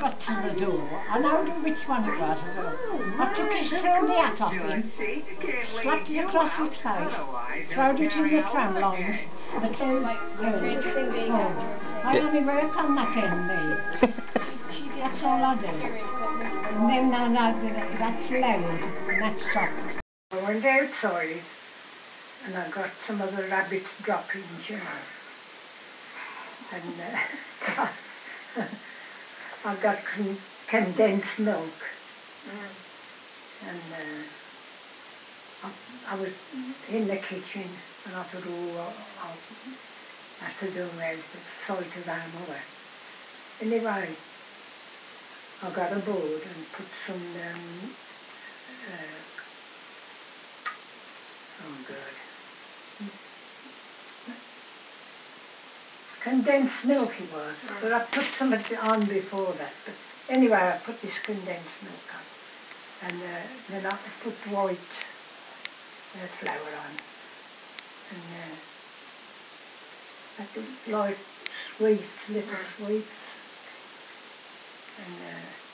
got to the door, I know which one it was as well. I took his threw the hat off him, slapped it across his face, throwed it in the tram lines, the two I only work on that end there. That's all I do. And then I know that's loud and that's soft. I went outside and I got some of the rabbits droppings, you know. And I got condensed milk. And I was in the kitchen and I thought, oh, I have to do my sight of our mother. Anyway, I got a board and put some, condensed milk it was, but I put some on before that. But anyway, I put this condensed milk on, and then I put white flour on, and I put like sweets, little sweets, and